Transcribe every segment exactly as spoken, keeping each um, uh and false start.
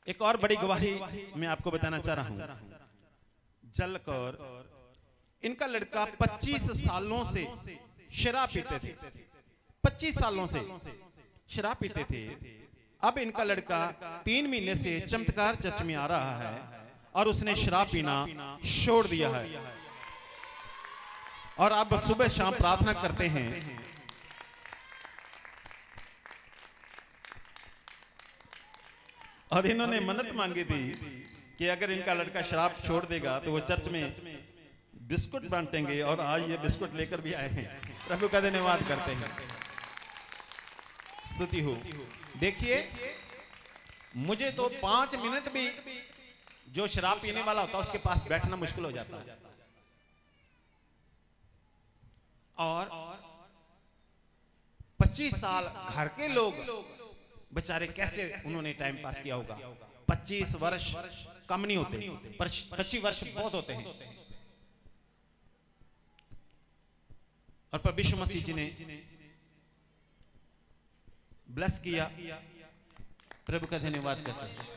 एक और बड़ी गवाही मैं आपको बताना चाह रहा हूं। जल कौर, इनका लड़का पच्चीस सालों से शराब पीते थे, पच्चीस सालों से शराब पीते थे। अब इनका लड़का तीन महीने से चमत्कार चर्च में आ रहा है और उसने शराब पीना छोड़ दिया है और अब सुबह शाम प्रार्थना करते हैं। और इन्होंने मन्नत मांगी थी कि अगर इनका लड़का शराब छोड़ देगा तो वो चर्च में बिस्कुट बांटेंगे, और आज ये बिस्कुट लेकर भी आए हैं। प्रभु का धन्यवाद करते हैं, स्तुति हो। देखिए, मुझे तो पांच मिनट भी जो शराब पीने वाला होता है उसके पास बैठना मुश्किल हो जाता है। और पच्चीस साल घर के लोग बेचारे कैसे उन्होंने टाइम पास किया होगा। पच्चीस वर्ष कम नहीं होते, पच्चीस वर्ष बहुत होते हैं। और प्रभु यीशु मसीह जी ने ब्लेस किया। प्रभु का धन्यवाद करते हैं।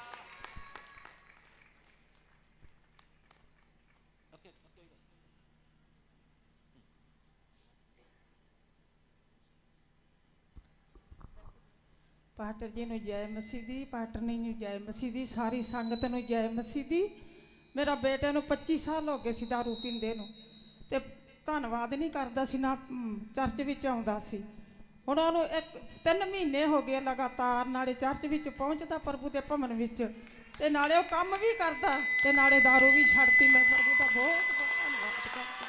पास्टर जी ਨੂੰ जय मसीह दी, पाटरनी ਨੂੰ जय मसीह दी, सारी संगत ਨੂੰ जय मसीह दी। मेरा बेटे ਨੂੰ पच्चीस साल हो गए सी दारू पींदे ਨੂੰ, ਤੇ ਧੰਨਵਾਦ ਨਹੀਂ ਕਰਦਾ ਸੀ ਨਾ ਚਰਚ ਵਿੱਚ ਆਉਂਦਾ ਸੀ। ਹੁਣ ਉਹਨੂੰ ਇੱਕ ਤਿੰਨ ਮਹੀਨੇ ਹੋ ਗਏ ਲਗਾਤਾਰ ਨਾਲੇ ਚਰਚ ਵਿੱਚ ਪਹੁੰਚਦਾ ਪ੍ਰਭੂ ਦੇ ਭਵਨ ਵਿੱਚ, ਤੇ ਨਾਲੇ ਉਹ ਕੰਮ ਵੀ ਕਰਦਾ ਤੇ ਨਾਲੇ दारू ਵੀ ਛੱਡਤੀ। ਮੈਂ ਪ੍ਰਭੂ ਦਾ ਬਹੁਤ ਬਹੁਤ ਧੰਨਵਾਦ ਕਰਦੀ।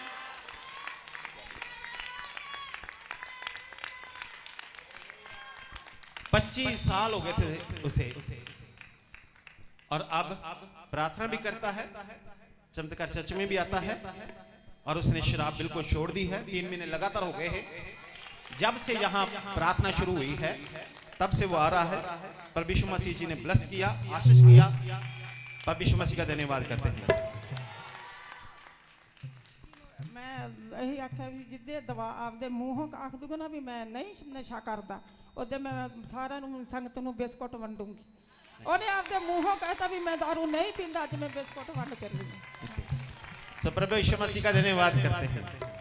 पच्चीस साल हो गए थे उसे, और अब प्रार्थना भी करता है, चमत्कार चर्च में भी आता है, और उसने शराब बिल्कुल छोड़ दी है। तीन महीने लगातार हो गए हैं जब से यहाँ प्रार्थना शुरू हुई है, तब से वो आ रहा है। प्रभु यीशु मसीह जी ने ब्लेस किया, आशीष किया। प्रभु यीशु मसीह का धन्यवाद करते हैं। मैं यही आख्या भी जिद्दे दवा आपदे मूहों आख दूंगा ना भी मैं नहीं नशा करता, उदे मैं सारा संगत नूं बिस्कुट वंडूंगी। उन्हें आपदे मूहों कहता भी मैं दारू नहीं पींदा, अज मैं बिस्कुट वंड कर लूंगी। सो प्रभु यीशु मसीह का धन्यवाद करते हैं।